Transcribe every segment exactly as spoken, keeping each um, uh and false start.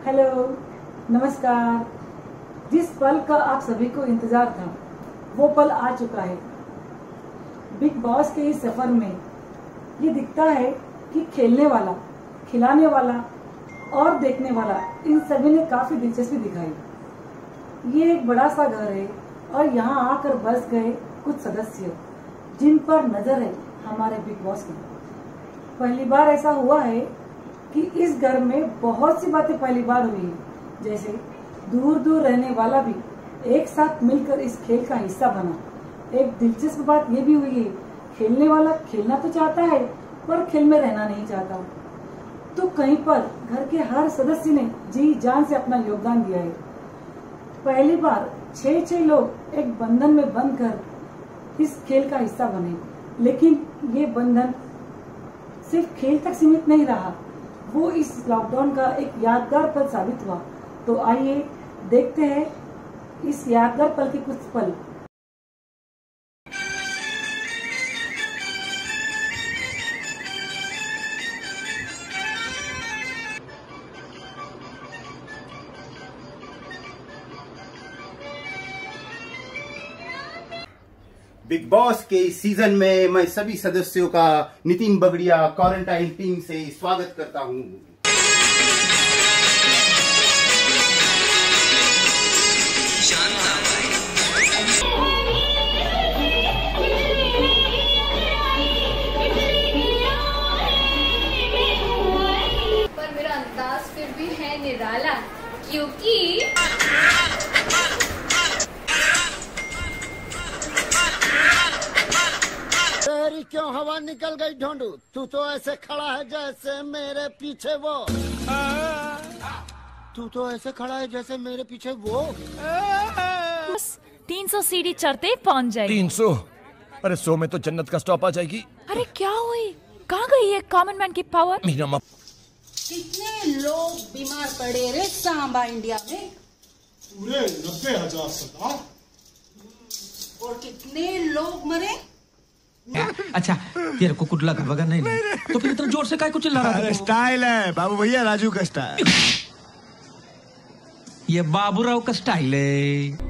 Hello, नमस्कार। जिस पल का आप सभी को इंतजार था वो पल आ चुका है। बिग बॉस के इस सफर में ये दिखता है कि खेलने वाला, खिलाने वाला और देखने वाला, इन सभी ने काफी दिलचस्पी दिखाई। ये एक बड़ा सा घर है और यहाँ आकर बस गए कुछ सदस्य जिन पर नजर है हमारे बिग बॉस की। पहली बार ऐसा हुआ है कि इस घर में बहुत सी बातें पहली बार हुई है, जैसे दूर दूर रहने वाला भी एक साथ मिलकर इस खेल का हिस्सा बना। एक दिलचस्प बात यह भी हुई है, खेलने वाला खेलना तो चाहता है पर खेल में रहना नहीं चाहता। तो कहीं पर घर के हर सदस्य ने जी जान से अपना योगदान दिया है। पहली बार छह छह लोग एक बंधन में बंध कर इस खेल का हिस्सा बने, लेकिन ये बंधन सिर्फ खेल तक सीमित नहीं रहा, वो इस लॉकडाउन का एक यादगार पल साबित हुआ। तो आइए देखते हैं इस यादगार पल के कुछ पल। बिग बॉस के इस सीजन में मैं सभी सदस्यों का नितिन बगड़िया क्वारंटाइन टीम से स्वागत करता हूं। पर मेरा अंदाज फिर भी है निराला, क्योंकि तेरी क्यों हवा निकल गई ढूंढू, तू तो ऐसे खड़ा है जैसे मेरे पीछे वो तू तो ऐसे खड़ा है जैसे मेरे पीछे वो तीन सौ सीढ़ी चढ़ते ही पहुंच जाएगी। तीन सौ? अरे सौ में तो जन्नत का स्टॉप आ जाएगी। अरे क्या हुई, कहाँ गई है कॉमन मैन की पावर? मीरा माँ, कितने लोग बीमार पड़े रे सांबा इंडिया में? पूरे नब्बे हजार सरदार। और कितने लोग मरे? अच्छा, तेरे को कुछ लगा वगैरह नहीं, नहीं तो फिर इतना जोर से काय को चिल्ला रहा था? स्टाइल है बाबू भैया, राजू का स्टाइल। ये बाबूराव का स्टाइल है।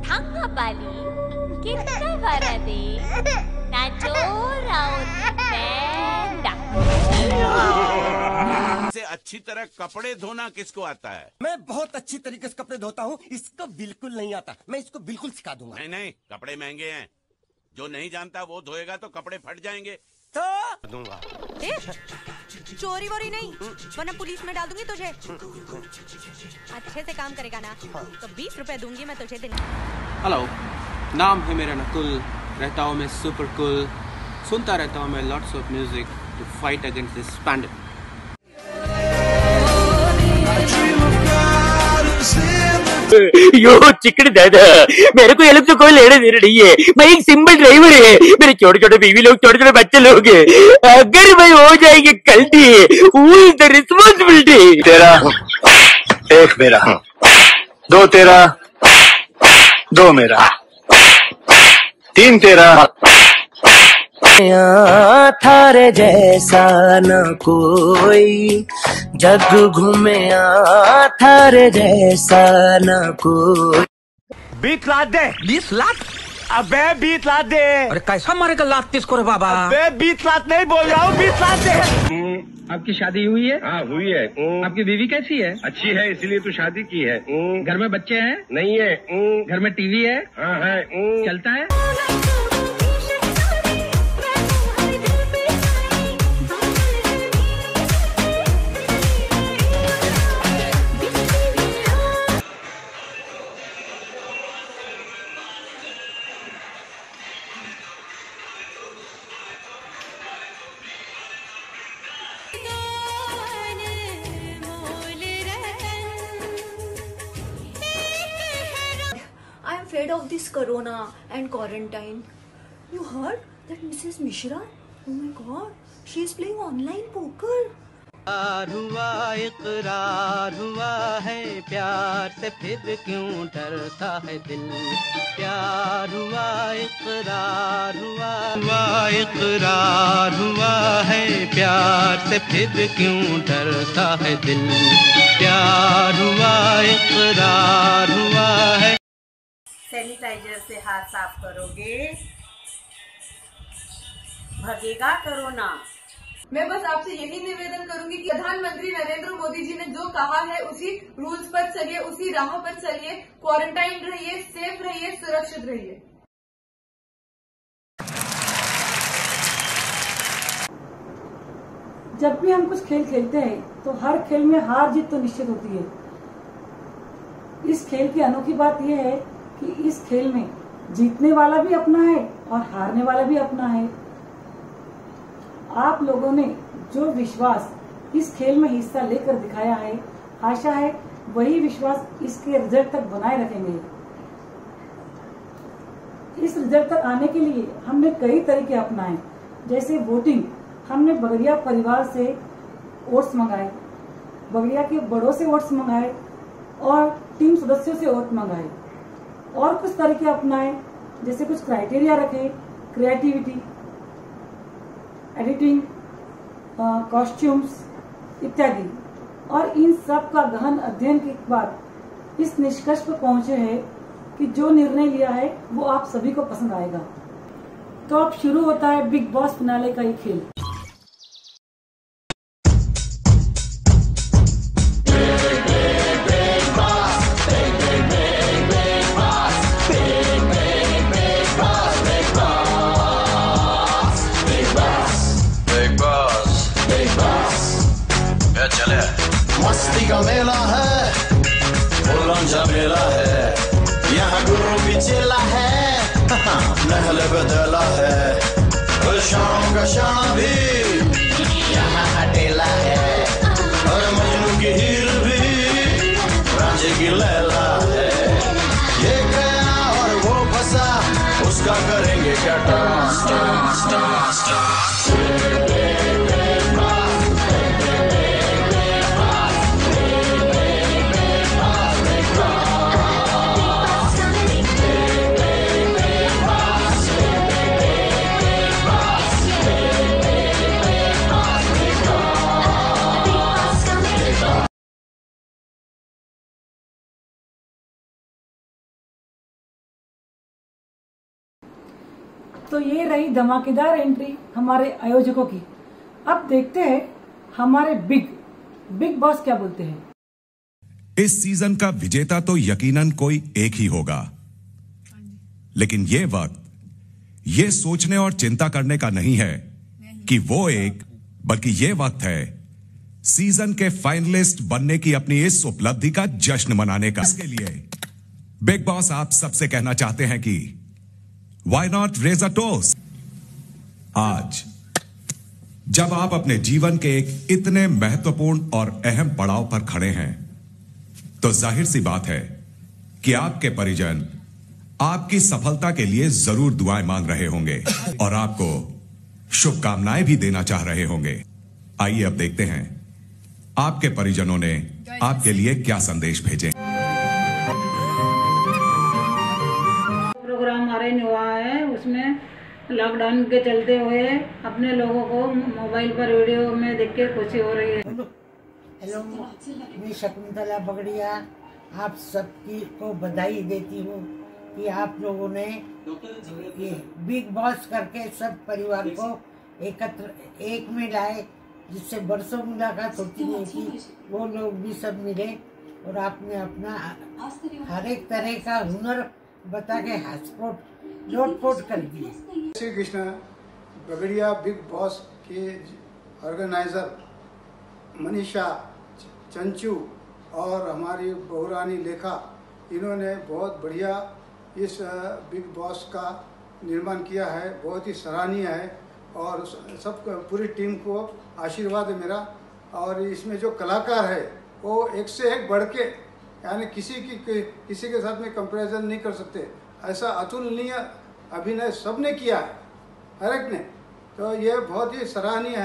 से अच्छी तरह कपड़े धोना किसको आता है? मैं बहुत अच्छी तरीके से कपड़े धोता हूँ, इसको बिल्कुल नहीं आता। मैं इसको बिल्कुल सिखा दूंगा। नहीं नहीं, कपड़े महंगे हैं, जो नहीं जानता वो धोएगा तो कपड़े फट जाएंगे। तो दूंगा। चोरी वोरी नहीं, वरना पुलिस में डाल दूंगी तुझे। अच्छे से काम करेगा ना तो बीस रुपए दूंगी मैं तुझे दिन। हेलो, नाम है मेरा नकुल, रहता हूँ मैं सुपर कूल, सुनता रहता हूँ मैं lots of music to fight against this pandemic. Yo chicken दादा, मेरे को ये लोग तो कोई लेने देने नहीं है। मैं एक सिंपल ड्राइवर है, मेरे छोटे छोटे बीवी लोग, छोटे छोटे बच्चे लोग हैं। अगर मैं हो जाएंगे गलती, हु इज द रिस्पॉन्सिबिलिटी? तेरा एक मेरा, दो तेरा, दो मेरा, तीन तेरा। थारे जैसा न कोई जग घूमे, थारे जैसा न कोई। बीस लाख दे। बीस लाख? अबे बीस लाख दे। अरे कैसा मारेगा लात किसको रे बाबा? अबे बीस लाख नहीं बोल रहा हूँ, बीस लाख दे। आपकी शादी हुई है? हाँ हुई है। आपकी बीवी कैसी है? अच्छी है, इसीलिए तो शादी की है। घर में बच्चे हैं? नहीं है। घर में टीवी है? हाँ है। चलता है? I am fed of this corona and quarantine. You heard that Missus Mishra? Oh my God, she is playing online poker. हुआ इकरार हुआ है, प्यार से फिर क्यों डरता है दिल। प्यार हुआ इकरार हुआ हुआ इकरार हुआ है, प्यार से फिर क्यों डरता है दिल। प्यार हुआ इकरार हुआ है। सैनिटाइजर से हाथ साफ करोगे, भगेगा कोरोना। मैं बस आपसे यही निवेदन करूंगी कि प्रधानमंत्री नरेंद्र मोदी जी ने जो कहा है उसी रूल्स पर चलिए, उसी राह पर चलिए, क्वारंटाइन रहिए, सेफ रहिए, सुरक्षित रहिए। जब भी हम कुछ खेल खेलते हैं तो हर खेल में हार जीत तो निश्चित होती है। इस खेल की अनोखी बात यह है कि इस खेल में जीतने वाला भी अपना है और हारने वाला भी अपना है। आप लोगों ने जो विश्वास इस खेल में हिस्सा लेकर दिखाया है, आशा है वही विश्वास इसके रिजल्ट तक बनाए रखेंगे। इस रिजल्ट तक आने के लिए हमने कई तरीके अपनाए, जैसे वोटिंग। हमने बगड़िया परिवार से वोट्स मंगाए, बगड़िया के बड़ों से वोट्स मंगाए और टीम सदस्यों से वोट मंगाए। और कुछ तरीके अपनाए, जैसे कुछ क्राइटेरिया रखे, क्रिएटिविटी, एडिटिंग, कॉस्ट्यूम्स इत्यादि। और इन सब का गहन अध्ययन के बाद इस निष्कर्ष पर पहुंचे हैं कि जो निर्णय लिया है वो आप सभी को पसंद आएगा। तो अब शुरू होता है बिग बॉस फिनाले का ये खेल। चले मस्ती का मेला है, उलझा मेला है, यहाँ गुरु भी चेला है, नहले बदला है, शाम का शाम भी यहाँ हटेला है, और मजनू की हीर भी रांझे की लैला है। ये गया और वो फंसा, उसका करेंगे क्या टास टास टास टास। तो ये रही धमाकेदार एंट्री हमारे आयोजकों की। अब देखते हैं हमारे बिग बिग बॉस क्या बोलते हैं। इस सीजन का विजेता तो यकीनन कोई एक ही होगा, लेकिन ये वक्त ये सोचने और चिंता करने का नहीं है कि वो एक, बल्कि ये वक्त है सीजन के फाइनलिस्ट बनने की अपनी इस उपलब्धि का जश्न मनाने का। इसके लिए बिग बॉस आप सबसे कहना चाहते हैं कि Why not raise a toast? आज जब आप अपने जीवन के एक इतने महत्वपूर्ण और अहम पड़ाव पर खड़े हैं, तो जाहिर सी बात है कि आपके परिजन आपकी सफलता के लिए जरूर दुआएं मांग रहे होंगे और आपको शुभकामनाएं भी देना चाह रहे होंगे। आइए अब देखते हैं आपके परिजनों ने आपके लिए क्या संदेश भेजे। प्रोग्राम अरेंज हुआ है, उसमें लॉकडाउन के चलते हुए अपने लोगों को मोबाइल पर वीडियो में देख के खुशी हो रही है। हेलो, मैं शकुंतला बगड़िया आप सबकी को बधाई देती हूँ कि आप लोगों ने ये बिग बॉस करके सब परिवार को एकत्र एक में लाए, जिससे बरसों मुलाकात होती नहीं थी, वो लोग भी सब मिले और आपने अपना हर एक तरह का हुनर बता के हॉटस्पॉट लोटपोट कर दिए। श्री कृष्ण बगड़िया बिग बॉस के ऑर्गेनाइजर मनीषा, चंचू और हमारी बहुरानी लेखा, इन्होंने बहुत बढ़िया इस बिग बॉस का निर्माण किया है, बहुत ही सराहनीय है और सब पूरी टीम को आशीर्वाद है मेरा। और इसमें जो कलाकार है वो एक से एक बढ़ के, यानी किसी की किसी के साथ में कंपैरिजन नहीं कर सकते, ऐसा अतुलनीय अभिनय सबने किया है, हर एक ने। तो ये बहुत ही सराहनीय है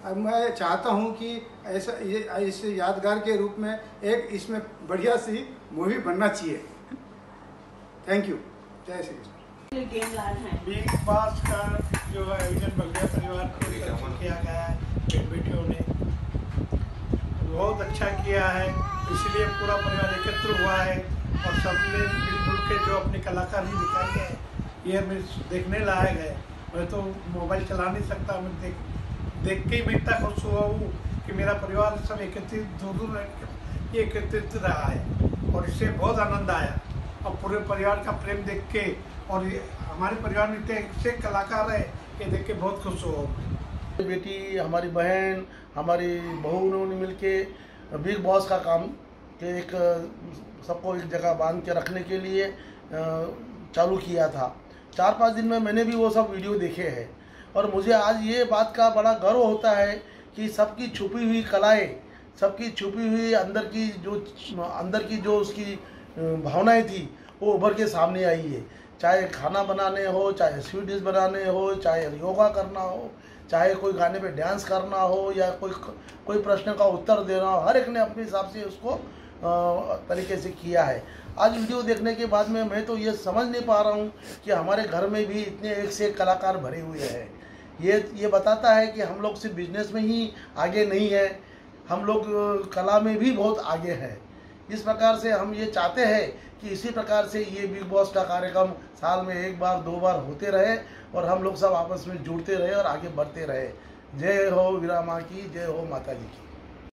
अब मैं चाहता हूं कि ऐसा ये इस यादगार के रूप में एक इसमें बढ़िया सी मूवी बनना चाहिए। Thank you. जय श्री कृष्ण। बिग बॉस का जो आयोजन बल्दिया परिवार को किया गया है, बेट बेटियों ने बहुत अच्छा किया है, इसलिए पूरा परिवार एकत्र हुआ है और सबने मिलजुल के जो अपनी कलाकारी दिखाई है ये हमें देखने लायक है। मैं तो मोबाइल चला नहीं सकता, मैं देख देख के ही मैं इतना खुश हुआ हूँ कि मेरा परिवार सब एकत्रित दूर दूर ये एकत्रित रहा है और इससे बहुत आनंद आया और पूरे परिवार का प्रेम देख के और हमारे परिवार में इतने अच्छे कलाकार है ये देख के बहुत खुश हुआ हूँ। बेटी, हमारी बहन, हमारी बहू ने मिल के बिग बॉस का काम के एक सबको एक जगह बांध के रखने के लिए चालू किया था। चार पाँच दिन में मैंने भी वो सब वीडियो देखे हैं और मुझे आज ये बात का बड़ा गर्व होता है कि सबकी छुपी हुई कलाएं, सबकी छुपी हुई अंदर की जो अंदर की जो उसकी भावनाएं थी वो उभर के सामने आई है। चाहे खाना बनाने हो, चाहे स्वीट डिश बनाने हो, चाहे योगा करना हो, चाहे कोई गाने पे डांस करना हो या कोई कोई प्रश्न का उत्तर देना हो, हर एक ने अपने हिसाब से उसको तरीके से किया है। आज वीडियो देखने के बाद में मैं तो ये समझ नहीं पा रहा हूँ कि हमारे घर में भी इतने एक से एक कलाकार भरे हुए हैं। ये ये बताता है कि हम लोग सिर्फ बिजनेस में ही आगे नहीं है, हम लोग कला में भी बहुत आगे हैं। इस प्रकार से हम ये चाहते हैं कि इसी प्रकार से ये बिग बॉस का कार्यक्रम साल में एक बार दो बार होते रहे और हम लोग सब आपस में जुड़ते रहे और आगे बढ़ते रहे। जय हो वीरा माँ की, जय हो माता जी की।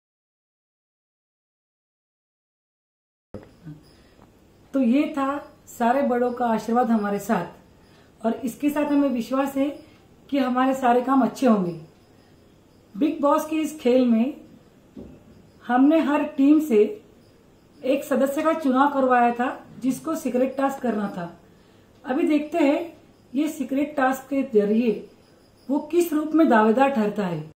तो ये था सारे बड़ों का आशीर्वाद हमारे साथ और इसके साथ हमें विश्वास है कि हमारे सारे काम अच्छे होंगे। बिग बॉस के इस खेल में हमने हर टीम से एक सदस्य का चुनाव करवाया था जिसको सीक्रेट टास्क करना था। अभी देखते हैं ये सीक्रेट टास्क के जरिए वो किस रूप में दावेदार ठहरता है।